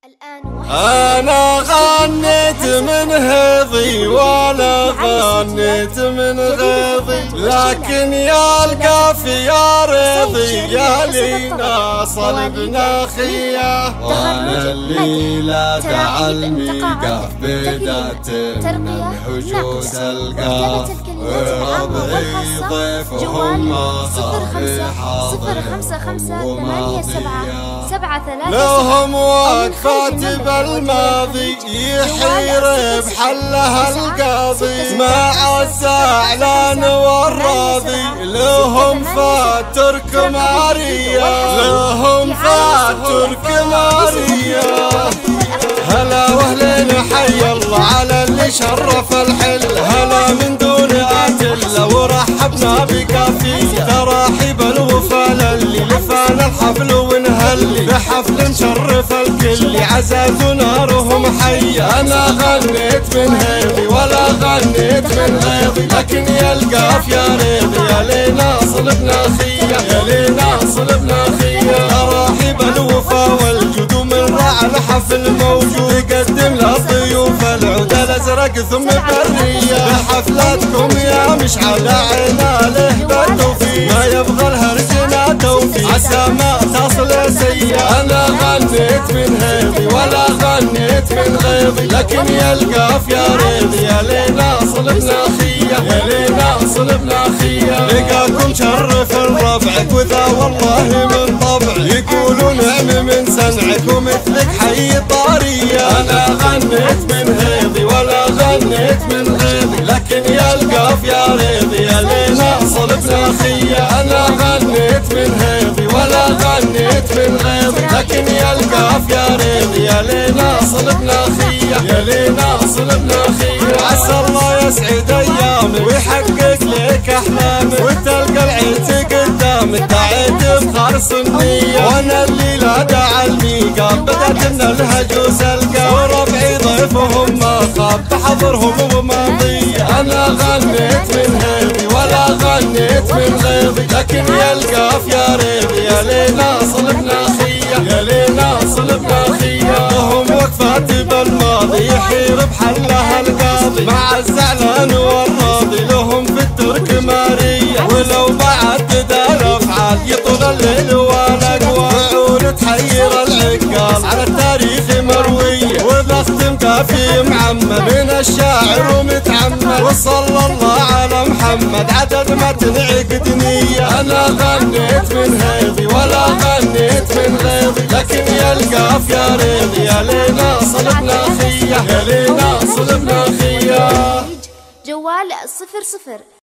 أنا غنيت من هضي ولا غنيت من غيظي، لكن يا القافي يا رضي يا لينا صلبنا خيا، وانا الليلة تعلمي قاف بدات من حجوز القاف، وربعي ضيفهم ما خاف حاضر لهم وقفات بالماضي يحير بحلها القاضي، مع الزعلان والراضي لهم فاترك ماريا، لهم فاترك ماريا. هلا واهلين حي الله على اللي شرف الحل، هلا من دون ادله ورحبنا بكافيه، تراحيب الوفا للي لفانا الحفل ونهلي بحفل مشرف الكل، عزاز نارهم حي. انا غنيت من هيضي ولا غنيت من غيظي، لكن يا القاف يا ريضي يا لينا صلبنا خيا، يا لينا صلبنا خيا. تراحيب الوفا والجود من راعى الحفل موجود، يقدم للضيوف العود الازرق ثم بريه، بحفلاتكم يا مشعل عينا له بالتوفيق، ما يبغى الهرجنا توفيق عسى ما تصل سيا. انا غنيت من هيضي ولا غنيت من غيظي، لكن يا القاف يا ريضي يا لينا صلبنا خيا، يا لينا صلبنا خيا. لقاكم شرف ربعك وذا والله من طبع، يقولوا نعم من سمعك ومثلك حي طاريه. انا غنيت من هيضي ولا غنيت من غيظي، لكن يا القاف يا ريضي يا لينا صلبنا خيا. انا غنيت من هيضي ولا غنيت من غيظي، لكن يا القاف يا ريضي يا لينا صلبنا خيا، يا لينا صلبنا خيا. عسى الله يسعد ايامك ويحقق لك احلامك، وتلقى العيد قدامك دعيت بخالص النية، وانا الليلة دعا الميقام بدأت من الهجوس القى، وربعي ضيفهم ما خاب بحضرهم وماضية. انا غنيت من هيضي ولا غنيت من غيظي، لكن يا القاف يا ريضي يا لينا صلبنا خيا، يا لينا صلبنا خيا. وهم وقفات بالماضي يحير بحلها القاضي، مع الزعلان والراضي لهم في الترك مارية، ولو بعد الافعال يطول الليل والاقوى، وعون تحير العقال على التاريخ مروية، وبختم كافي معمم من الشاعر ومتعمد، وصلى الله على محمد عدد ما تنعقد نية. انا غنيت من هيضي ولا غنيت من غيظي، لكن يا القاف يا ريضي يا لينا صلبنا خيا، يا لينا صلبنا خيا. جوال 00